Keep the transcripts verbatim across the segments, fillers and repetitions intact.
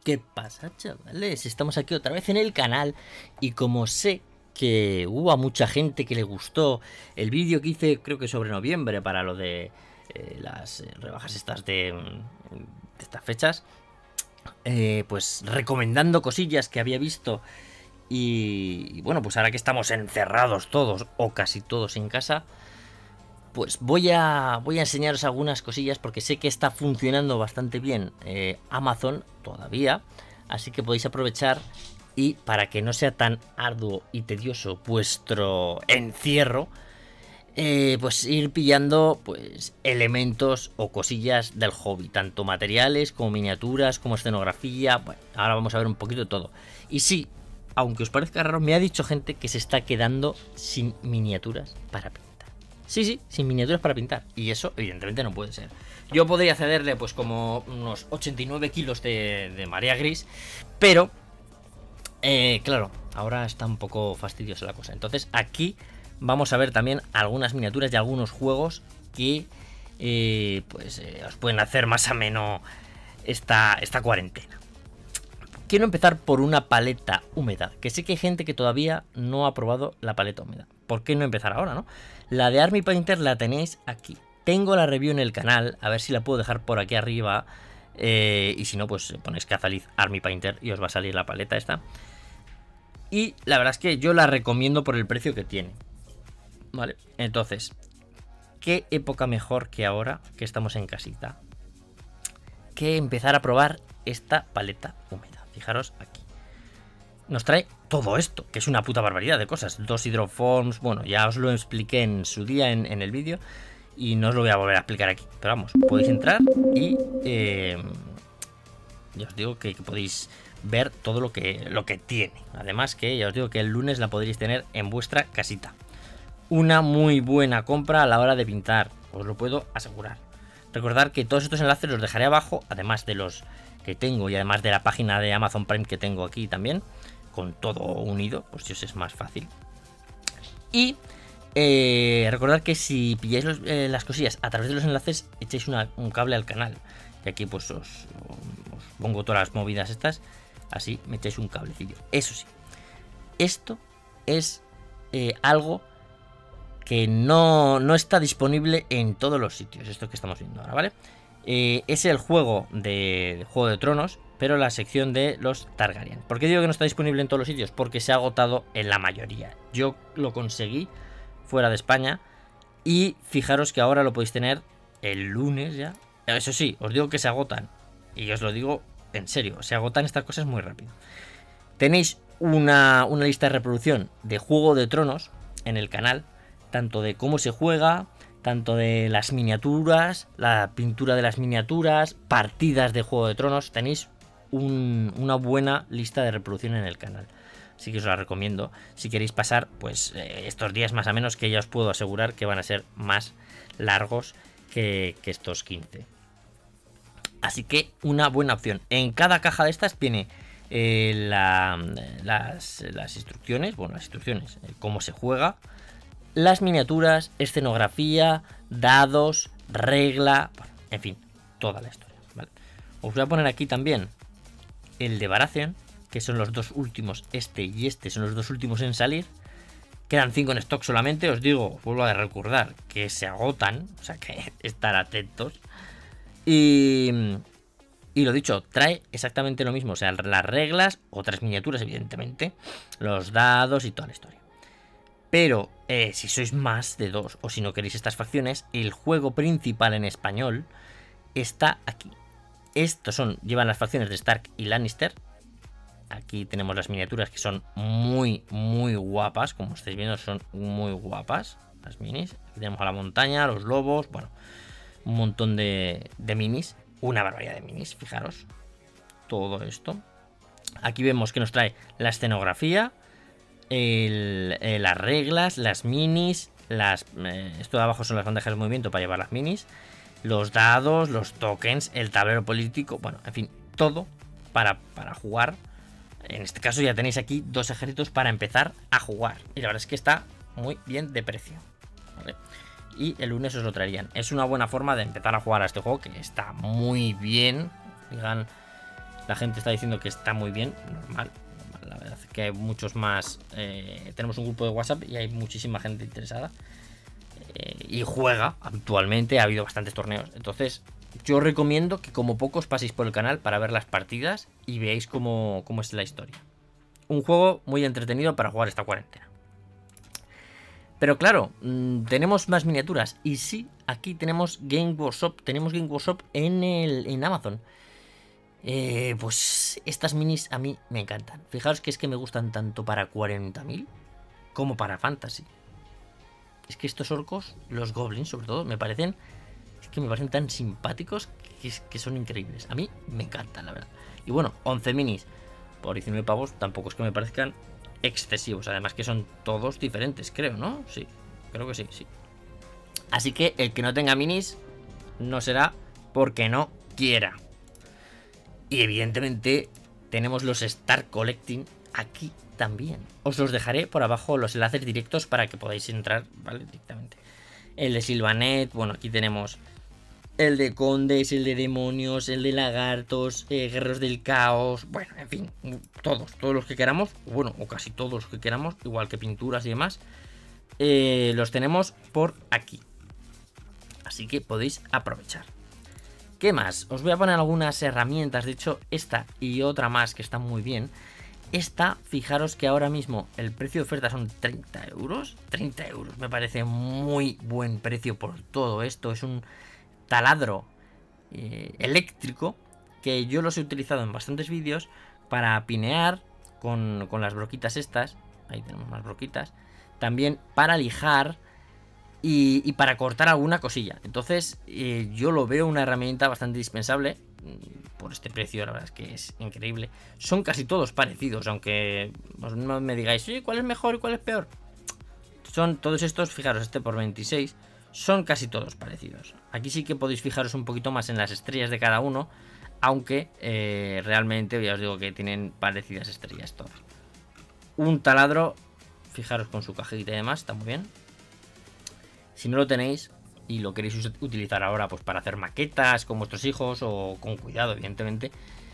¿Qué pasa, chavales? Estamos aquí otra vez en el canal y como sé que hubo a mucha gente que le gustó el vídeo que hice, creo que sobre noviembre, para lo de eh, las eh, rebajas estas de, de estas fechas, eh, pues recomendando cosillas que había visto y, y bueno, pues ahora que estamos encerrados todos o casi todos en casa, pues voy a, voy a enseñaros algunas cosillas porque sé que está funcionando bastante bien eh, Amazon todavía, así que podéis aprovechar y para que no sea tan arduo y tedioso vuestro encierro, eh, pues ir pillando pues elementos o cosillas del hobby, tanto materiales como miniaturas, como escenografía. Bueno, ahora vamos a ver un poquito de todo. Y sí, aunque os parezca raro, me ha dicho gente que se está quedando sin miniaturas para pintar. Sí, sí, sin miniaturas para pintar. Y eso, evidentemente, no puede ser. Yo podría cederle, pues, como unos ochenta y nueve kilos de, de marea gris. Pero, eh, claro, ahora está un poco fastidiosa la cosa. Entonces, aquí vamos a ver también algunas miniaturas de algunos juegos que, eh, pues, eh, os pueden hacer más ameno esta, esta cuarentena. Quiero empezar por una paleta húmeda, que sé que hay gente que todavía no ha probado la paleta húmeda. ¿Por qué no empezar ahora, no? La de Army Painter la tenéis aquí. Tengo la review en el canal, a ver si la puedo dejar por aquí arriba. Eh, y si no, pues ponéis Cazaliz Army Painter y os va a salir la paleta esta. Y la verdad es que yo la recomiendo por el precio que tiene. Vale, entonces, ¿qué época mejor que ahora que estamos en casita que empezar a probar esta paleta húmeda? Fijaros aquí. Nos trae todo esto, que es una puta barbaridad de cosas. Dos hidroforms, bueno, ya os lo expliqué en su día en, en el vídeo y no os lo voy a volver a explicar aquí. Pero vamos, podéis entrar y eh, ya os digo que, que podéis ver todo lo que, lo que tiene. Además que ya os digo que el lunes la podréis tener en vuestra casita. Una muy buena compra a la hora de pintar, os lo puedo asegurar. Recordad que todos estos enlaces los dejaré abajo, además de los que tengo y además de la página de Amazon Prime que tengo aquí también, con todo unido, pues si os es más fácil. Y eh, recordad que si pilláis los, eh, las cosillas a través de los enlaces, echáis una, un cable al canal. Y aquí pues os, os pongo todas las movidas estas, así me echáis un cablecillo. Eso sí, esto es eh, algo que no, no está disponible en todos los sitios, esto que estamos viendo ahora, ¿vale? Eh, es el juego de, de Juego de Tronos, pero la sección de los Targaryen. ¿Por qué digo que no está disponible en todos los sitios? Porque se ha agotado en la mayoría. Yo lo conseguí fuera de España y fijaros que ahora lo podéis tener el lunes ya. Eso sí, os digo que se agotan y os lo digo en serio, se agotan estas cosas muy rápido. Tenéis una, una lista de reproducción de Juego de Tronos en el canal, tanto de cómo se juega, tanto de las miniaturas, la pintura de las miniaturas, partidas de Juego de Tronos. Tenéis un, una buena lista de reproducción en el canal, así que os la recomiendo si queréis pasar pues eh, estos días más o menos, que ya os puedo asegurar que van a ser más largos que, que estos quince. Así que una buena opción. En cada caja de estas viene eh, la, las, las instrucciones, bueno, las instrucciones, eh, cómo se juega, las miniaturas, escenografía, dados, regla, bueno, en fin, toda la historia, ¿vale? Os voy a poner aquí también el de Baratheon, que son los dos últimos, este y este son los dos últimos en salir. Quedan cinco en stock solamente, os digo, os vuelvo a recordar que se agotan, o sea que estar atentos. Y, y lo dicho, trae exactamente lo mismo, o sea, las reglas, otras miniaturas evidentemente, los dados y toda la historia. Pero eh, si sois más de dos o si no queréis estas facciones, el juego principal en español está aquí. Estos son, llevan las facciones de Stark y Lannister. Aquí tenemos las miniaturas que son muy, muy guapas. Como estáis viendo, son muy guapas las minis. Aquí tenemos a la montaña, los lobos, bueno, un montón de, de minis. Una barbaridad de minis, fijaros. Todo esto. Aquí vemos que nos trae la escenografía, El, eh, las reglas, las minis, las, eh, esto de abajo son las bandejas de movimiento para llevar las minis, los dados, los tokens, el tablero político, bueno, en fin, todo para, para jugar. En este caso ya tenéis aquí dos ejércitos para empezar a jugar y la verdad es que está muy bien de precio, ¿vale? Y el lunes os lo traerían. Es una buena forma de empezar a jugar a este juego que está muy bien. Digan, La gente está diciendo que está muy bien, normal. normal la verdad es que hay muchos más. Eh, tenemos un grupo de WhatsApp y hay muchísima gente interesada. Eh, y juega habitualmente, ha habido bastantes torneos. Entonces, yo recomiendo que como pocos paséis por el canal para ver las partidas y veáis cómo, cómo es la historia. Un juego muy entretenido para jugar esta cuarentena. Pero claro, mmm, tenemos más miniaturas. Y sí, aquí tenemos Game Workshop. Tenemos Game Workshop en, el, en Amazon. Eh, pues estas minis a mí me encantan. Fijaos que es que me gustan tanto para cuarenta mil como para Fantasy. Es que estos orcos, los goblins sobre todo, me parecen... Es que me parecen tan simpáticos que, es, que son increíbles. A mí me encantan, la verdad. Y bueno, once minis por diecinueve pavos tampoco es que me parezcan excesivos. Además que son todos diferentes, creo, ¿no? Sí, creo que sí, sí. Así que el que no tenga minis no será porque no quiera. Y evidentemente tenemos los Star Collecting aquí también. Os los dejaré por abajo los enlaces directos para que podáis entrar, ¿vale? Directamente. El de Sylvanet, bueno, aquí tenemos el de condes, el de demonios, el de lagartos, eh, guerreros del caos, bueno, en fin, todos, todos los que queramos, bueno, o casi todos los que queramos, igual que pinturas y demás, eh, los tenemos por aquí. Así que podéis aprovechar. ¿Qué más? Os voy a poner algunas herramientas, de hecho esta y otra más que están muy bien. Esta, fijaros que ahora mismo el precio de oferta son treinta euros. treinta euros, me parece muy buen precio por todo esto. Es un taladro eh, eléctrico que yo los he utilizado en bastantes vídeos para pinear con, con las broquitas estas. Ahí tenemos más broquitas. También para lijar y, y para cortar alguna cosilla. Entonces eh, yo lo veo una herramienta bastante dispensable. Por este precio, la verdad es que es increíble. Son casi todos parecidos, aunque no me digáis, sí, ¿cuál es mejor y cuál es peor? Son todos estos, fijaros, este por veintiséis, son casi todos parecidos. Aquí sí que podéis fijaros un poquito más en las estrellas de cada uno, aunque eh, realmente ya os digo que tienen parecidas estrellas todas. Un taladro, fijaros con su cajita y demás, está muy bien. Si no lo tenéis y lo queréis utilizar ahora pues para hacer maquetas con vuestros hijos o con cuidado evidentemente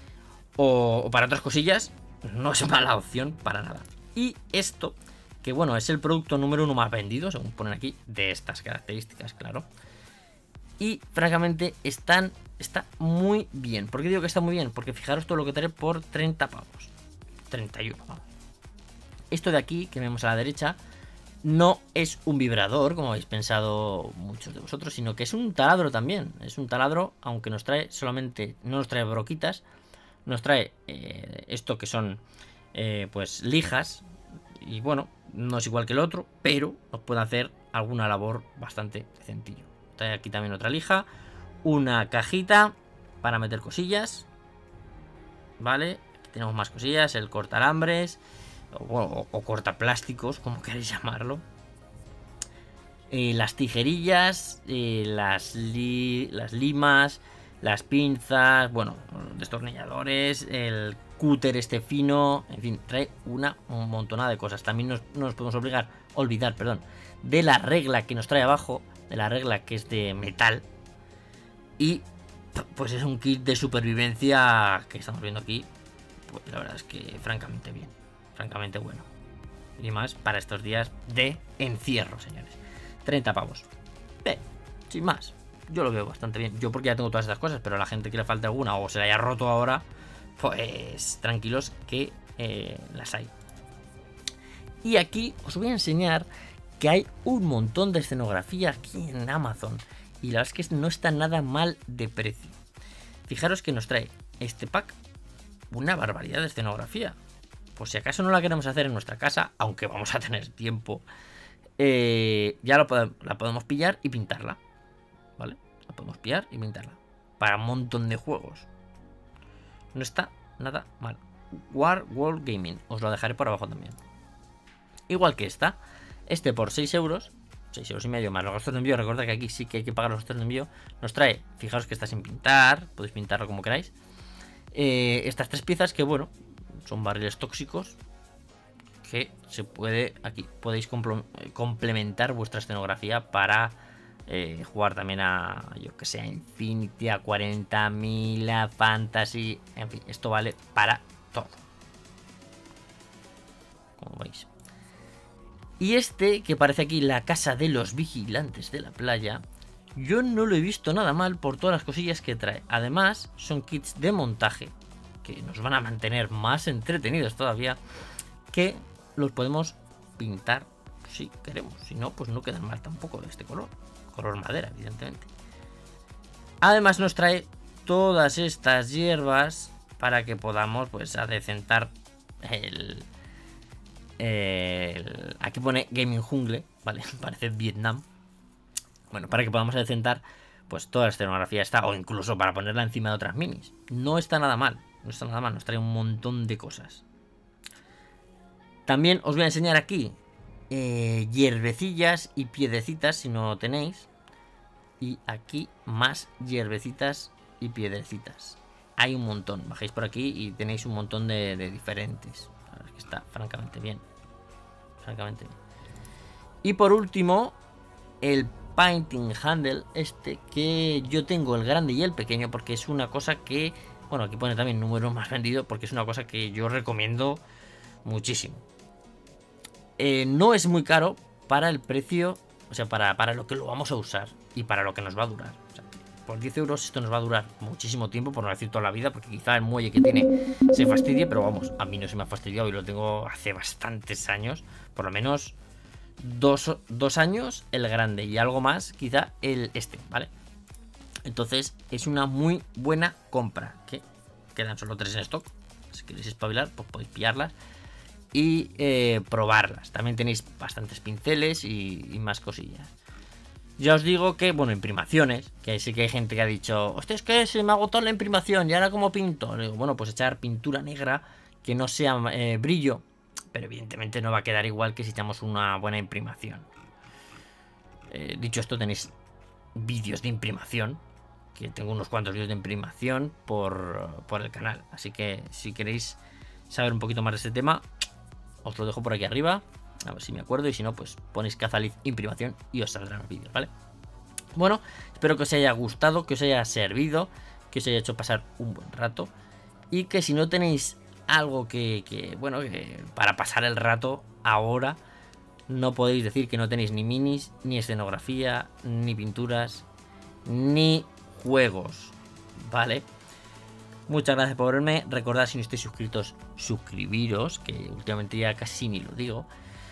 o, o para otras cosillas, no es mala opción para nada. Y esto, que bueno, es el producto número uno más vendido, según ponen aquí, de estas características, claro. Y francamente están, está muy bien. ¿Por qué digo que está muy bien? Porque fijaros todo lo que trae por treinta pavos, treinta y uno, vamos. Esto de aquí, que vemos a la derecha, no es un vibrador, como habéis pensado muchos de vosotros, sino que es un taladro también. Es un taladro, aunque nos trae solamente, no nos trae broquitas, nos trae eh, esto que son eh, pues lijas. Y bueno, no es igual que el otro, pero nos puede hacer alguna labor bastante sencillo. Trae aquí también otra lija, una cajita para meter cosillas, ¿vale? Aquí tenemos más cosillas, el cortalambres O, o, o cortaplásticos, como queréis llamarlo. Eh, las tijerillas, eh, las, li las limas, las pinzas, bueno, los destornilladores, el cúter este fino, en fin, trae una montonada de cosas. También nos, no nos podemos obligar, olvidar, perdón, de la regla que nos trae abajo, de la regla que es de metal. Y pues es un kit de supervivencia que estamos viendo aquí, pues la verdad es que francamente bien. Francamente bueno. Y más para estos días de encierro, señores. treinta pavos. Eh, sin más. Yo lo veo bastante bien. Yo porque ya tengo todas estas cosas, pero a la gente que le falte alguna o se la haya roto ahora, pues tranquilos que eh, las hay. Y aquí os voy a enseñar que hay un montón de escenografía aquí en Amazon. Y la verdad es que no está nada mal de precio. Fijaros que nos trae este pack una barbaridad de escenografía. Por si acaso no la queremos hacer en nuestra casa, aunque vamos a tener tiempo, eh, ya lo podemos, la podemos pillar y pintarla, ¿vale? La podemos pillar y pintarla para un montón de juegos. No está nada mal. War World Gaming, os lo dejaré por abajo también. Igual que esta, este por seis euros, seis euros y medio más los gastos de envío. Recordad que aquí sí que hay que pagar los gastos de envío. Nos trae, fijaros que está sin pintar, podéis pintarlo como queráis. Eh, estas tres piezas que bueno, son barriles tóxicos que se puede, aquí podéis complementar vuestra escenografía para eh, jugar también a, yo que sé, a Infinity, a cuarenta mil, a Fantasy, en fin, esto vale para todo, como veis. Y este, que parece aquí la casa de los vigilantes de la playa, yo no lo he visto nada mal por todas las cosillas que trae. Además, son kits de montaje que nos van a mantener más entretenidos todavía, que los podemos pintar si queremos. Si no, pues no quedan mal tampoco de este color. Color madera, evidentemente. Además nos trae todas estas hierbas para que podamos, pues, adecentar el... el aquí pone Gaming Jungle, ¿vale? Parece Vietnam. Bueno, para que podamos adecentar, pues, toda la escenografía está, o incluso para ponerla encima de otras minis. No está nada mal, no está nada mal, nos trae un montón de cosas. También os voy a enseñar aquí eh, hierbecillas y piedrecitas, si no tenéis. Y aquí más hierbecitas y piedrecitas. Hay un montón, bajáis por aquí y tenéis un montón de, de diferentes. La verdad es que está francamente bien. Francamente bien. Y por último, el Painting Handle, este que yo tengo el grande y el pequeño, porque es una cosa que, bueno, aquí pone también número más vendido, porque es una cosa que yo recomiendo muchísimo. Eh, no es muy caro para el precio, o sea, para, para lo que lo vamos a usar y para lo que nos va a durar. O sea, por diez euros esto nos va a durar muchísimo tiempo, por no decir toda la vida, porque quizá el muelle que tiene se fastidie, pero vamos, a mí no se me ha fastidiado y lo tengo hace bastantes años, por lo menos dos, dos años el grande y algo más quizá el este, ¿vale? Entonces es una muy buena compra, que quedan solo tres en stock. Si queréis espabilar, pues podéis pillarlas y eh, probarlas. También tenéis bastantes pinceles y, y más cosillas. Ya os digo que, bueno, imprimaciones, que sí que hay gente que ha dicho, hostia, es que se me agotó la imprimación y ahora cómo pinto. Le digo, bueno, pues echar pintura negra que no sea eh, brillo, pero evidentemente no va a quedar igual que si echamos una buena imprimación. Eh, dicho esto, tenéis vídeos de imprimación, que tengo unos cuantos vídeos de imprimación por, por el canal, así que si queréis saber un poquito más de este tema, os lo dejo por aquí arriba, a ver si me acuerdo, y si no, pues ponéis Cazaliz imprimación y os saldrán los vídeos, ¿vale? Bueno, espero que os haya gustado, que os haya servido, que os haya hecho pasar un buen rato, y que si no tenéis algo que, que bueno, que para pasar el rato ahora, no podéis decir que no tenéis ni minis, ni escenografía, ni pinturas, ni juegos, ¿vale? Muchas gracias por verme. Recordad, si no estáis suscritos, suscribiros, que últimamente ya casi ni lo digo.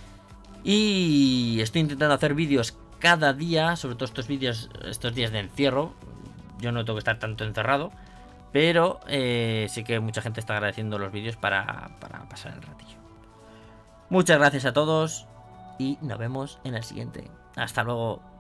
Y estoy intentando hacer vídeos cada día, sobre todo estos vídeos, estos días de encierro. Yo no tengo que estar tanto encerrado, pero eh, sí que mucha gente está agradeciendo los vídeos para, para pasar el ratillo. Muchas gracias a todos y nos vemos en el siguiente. Hasta luego.